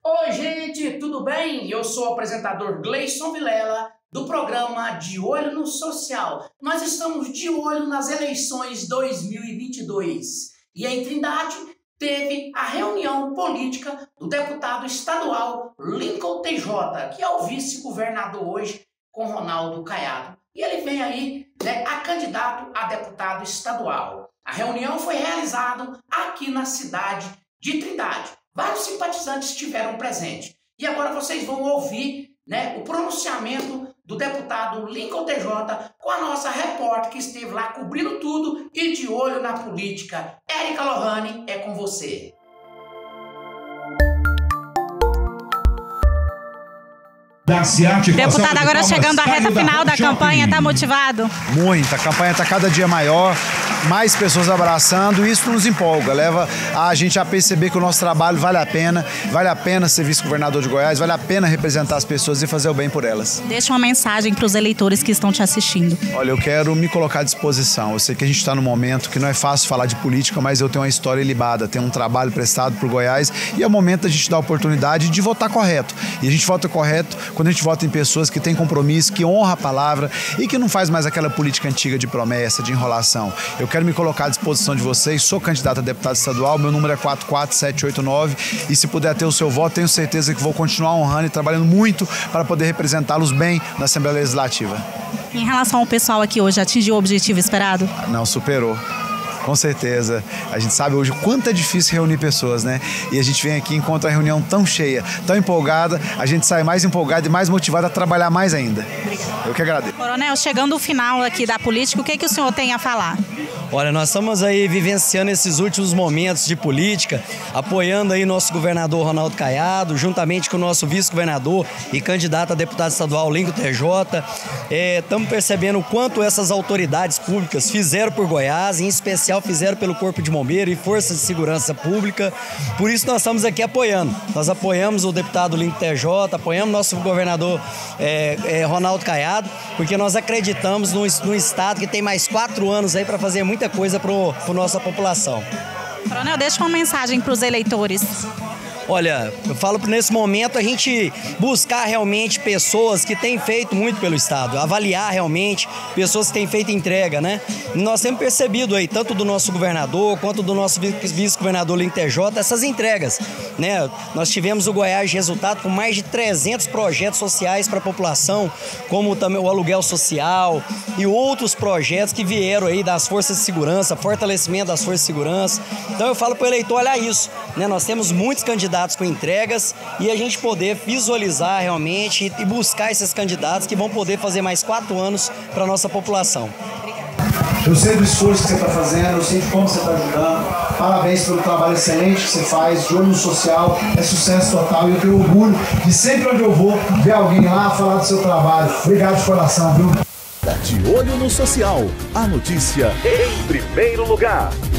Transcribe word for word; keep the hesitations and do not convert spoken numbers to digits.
Oi, gente, tudo bem? Eu sou o apresentador Gleison Vilela do programa De Olho no Social. Nós estamos de olho nas eleições dois mil e vinte e dois e em Trindade teve a reunião política do deputado estadual Lincoln T J, que é o vice-governador hoje com Ronaldo Caiado. E ele vem aí, né, a candidato a deputado estadual. A reunião foi realizada aqui na cidade de Trindade. Vários simpatizantes estiveram presentes. E agora vocês vão ouvir, né, o pronunciamento do deputado Lincoln T J com a nossa repórter que esteve lá cobrindo tudo e de olho na política. Érica Lohane, é com você. Deputado, agora chegando à reta final da campanha, está motivado? Muito, a campanha está cada dia maior, mais pessoas abraçando, e isso nos empolga, leva a gente a perceber que o nosso trabalho vale a pena, vale a pena ser vice-governador de Goiás, vale a pena representar as pessoas e fazer o bem por elas. Deixa uma mensagem para os eleitores que estão te assistindo. Olha, eu quero me colocar à disposição. Eu sei que a gente está num momento que não é fácil falar de política, mas eu tenho uma história ilibada, tenho um trabalho prestado por Goiás e é o momento da gente dar a oportunidade de votar correto. E a gente vota correto quando a gente vota em pessoas que têm compromisso, que honram a palavra e que não faz mais aquela política antiga de promessa, de enrolação. Eu quero me colocar à disposição de vocês, sou candidato a deputado estadual, meu número é quatro quatro sete oito nove e se puder ter o seu voto, tenho certeza que vou continuar honrando e trabalhando muito para poder representá-los bem na Assembleia Legislativa. Em relação ao pessoal aqui hoje, atingiu o objetivo esperado? Não, superou. Com certeza. A gente sabe hoje o quanto é difícil reunir pessoas, né? E a gente vem aqui e encontra a reunião tão cheia, tão empolgada, a gente sai mais empolgado e mais motivado a trabalhar mais ainda. Obrigada. Eu que agradeço. Coronel, chegando ao final aqui da política, o que, que o senhor tem a falar? Olha, nós estamos aí vivenciando esses últimos momentos de política, apoiando aí nosso governador Ronaldo Caiado, juntamente com o nosso vice-governador e candidato a deputado estadual Lincoln T J. Estamos é, percebendo o quanto essas autoridades públicas fizeram por Goiás, em especial fizeram pelo Corpo de Bombeiro e Forças de Segurança Pública. Por isso nós estamos aqui apoiando. Nós apoiamos o deputado Lincoln T J, apoiamos nosso governador é, é, Ronaldo Caiado, porque nós acreditamos no, no estado que tem mais quatro anos aí para fazer muita coisa para a nossa população. Coronel, deixa uma mensagem para os eleitores. Olha, eu falo que nesse momento a gente buscar realmente pessoas que têm feito muito pelo Estado, avaliar realmente pessoas que têm feito entrega, né? E nós temos percebido aí, tanto do nosso governador quanto do nosso vice-governador Lincoln T J, essas entregas, né? Nós tivemos o Goiás de resultado com mais de trezentos projetos sociais para a população, como também o aluguel social e outros projetos que vieram aí das forças de segurança, fortalecimento das forças de segurança. Então eu falo para o eleitor, olha isso, né? Nós temos muitos candidatos com entregas e a gente poder visualizar realmente e buscar esses candidatos que vão poder fazer mais quatro anos para a nonossa população. Eu sei do esforço que você está fazendo, eu sei de como você está ajudando. Parabéns pelo trabalho excelente que você faz. De olho no social, é sucesso total. E eu tenho orgulho de sempre onde eu vou ver alguém lá falar do seu trabalho. Obrigado de coração, viu? De Olho no Social, a notícia em primeiro lugar.